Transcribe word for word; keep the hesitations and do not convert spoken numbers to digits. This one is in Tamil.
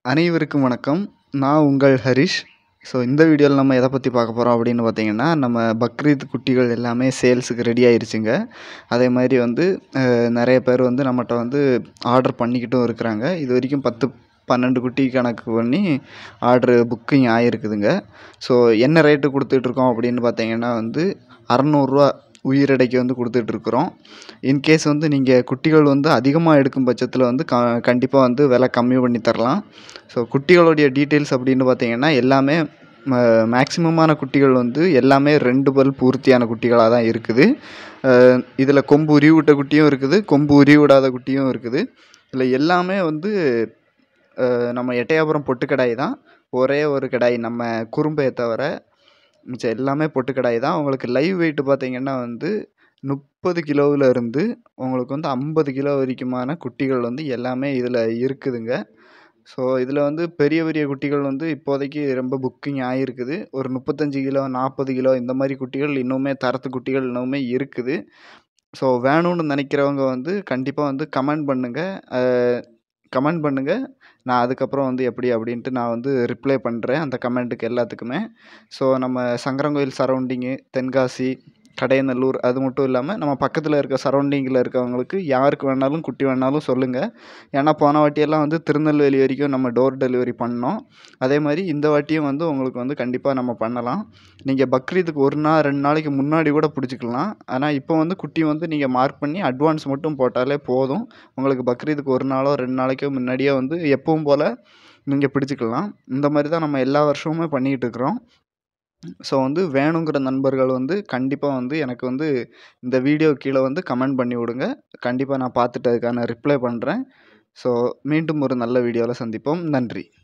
அனைவருக்கும் வணக்கம். நான் உங்கள் ஹரிஷ். ஸோ இந்த வீடியோவில் நம்ம எதை பற்றி பார்க்க போகிறோம் அப்படின்னு பார்த்தீங்கன்னா, நம்ம பக்ரீத் குட்டிகள் எல்லாமே சேல்ஸுக்கு ரெடி ஆயிருச்சுங்க. அதே மாதிரி வந்து நிறைய பேர் வந்து நம்மகிட்ட வந்து ஆர்டர் பண்ணிக்கிட்டும் இருக்கிறாங்க. இது வரைக்கும் பத்து பன்னெண்டு குட்டி கணக்கு பண்ணி ஆர்டரு புக்கிங் ஆகிருக்குதுங்க. ஸோ என்ன ரேட்டு கொடுத்துட்ருக்கோம் அப்படின்னு பார்த்தீங்கன்னா வந்து அறநூறுரூவா உயிரெடைக்கு வந்து கொடுத்துட்ருக்குறோம். இன்கேஸ் வந்து நீங்கள் குட்டிகள் வந்து அதிகமாக எடுக்கும் பட்சத்தில் வந்து க கண்டிப்பாக வந்து விலை கம்மி பண்ணி தரலாம். ஸோ குட்டிகளுடைய டீட்டெயில்ஸ் அப்படின்னு பார்த்தீங்கன்னா எல்லாமே ம மேக்ஸிமமான குட்டிகள் வந்து எல்லாமே ரெண்டு பல் பூர்த்தியான குட்டிகளாக தான் இருக்குது. இதில் கொம்பு உருவி விட்ட குட்டியும் இருக்குது, கொம்பு உருவி விடாத குட்டியும் இருக்குது. இதில் எல்லாமே வந்து நம்ம எட்டயபுரம் பொட்டு கிடாய் தான். ஒரே ஒரு கிடாய் நம்ம குறும்பையை தவிர மிச்சம் எல்லாமே பொட்டு கிடாய் தான். உங்களுக்கு லைவ் வெயிட்டு பார்த்தீங்கன்னா வந்து முப்பது கிலோவில் இருந்து உங்களுக்கு வந்து ஐம்பது கிலோ வரைக்குமான குட்டிகள் வந்து எல்லாமே இதில் இருக்குதுங்க. ஸோ இதில் வந்து பெரிய பெரிய குட்டிகள் வந்து இப்போதைக்கு ரொம்ப புக்கிங் ஆகிருக்குது. ஒரு முப்பத்தஞ்சு கிலோ நாற்பது கிலோ இந்த மாதிரி குட்டிகள் இன்னுமே தரத்து குட்டிகள் இன்னுமே இருக்குது. ஸோ வேணும்னு நினைக்கிறவங்க வந்து கண்டிப்பாக வந்து கமெண்ட் பண்ணுங்கள் கமெண்ட் பண்ணுங்கள் நான் அதுக்கப்புறம் வந்து எப்படி அப்படின்ட்டு நான் வந்து ரிப்ளை பண்ணுறேன் அந்த கமெண்ட்டுக்கு எல்லாத்துக்குமே. ஸோ நம்ம சங்கரன்கோயில் சரௌண்டிங்கு, தென்காசி, கடையநல்லூர் அது மட்டும் இல்லாமல் நம்ம பக்கத்தில் இருக்க சரௌண்டிங்கில் இருக்கவங்களுக்கு யாருக்கு வேணாலும் குட்டி வேணாலும் சொல்லுங்கள். ஏன்னா போன வாட்டியெல்லாம் வந்து திருநெல்வேலி வரைக்கும் நம்ம டோர் டெலிவரி பண்ணோம். அதே மாதிரி இந்த வாட்டியும் வந்து உங்களுக்கு வந்து கண்டிப்பாக நம்ம பண்ணலாம். நீங்கள் பக்ரீத்துக்கு ஒரு நாள் ரெண்டு நாளைக்கு முன்னாடி கூட பிடிச்சிக்கலாம். ஆனால் இப்போ வந்து குட்டி வந்து நீங்கள் மார்க் பண்ணி அட்வான்ஸ் மட்டும் போட்டாலே போதும். உங்களுக்கு பக்ரீத்துக்கு ஒரு நாளோ ரெண்டு நாளைக்கோ முன்னாடியே வந்து எப்பவும் போல் நீங்கள் பிடிச்சிக்கலாம். இந்த மாதிரி தான் நம்ம எல்லா வருஷமுமே பண்ணிக்கிட்டு இருக்கிறோம். ஸோ வந்து வேணுங்கிற நண்பர்கள் வந்து கண்டிப்பாக வந்து எனக்கு வந்து இந்த வீடியோ கீழே வந்து கமெண்ட் பண்ணி விடுங்க. கண்டிப்பாக நான் பார்த்துட்டு அதுக்கான ரிப்ளை பண்ணுறேன். ஸோ மீண்டும் ஒரு நல்ல வீடியோவில் சந்திப்போம். நன்றி.